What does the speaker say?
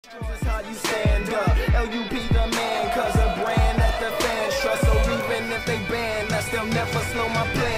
Just how you stand up, LUP the man, cause a brand that the fans trust. So even if they ban us, they'll never slow my play.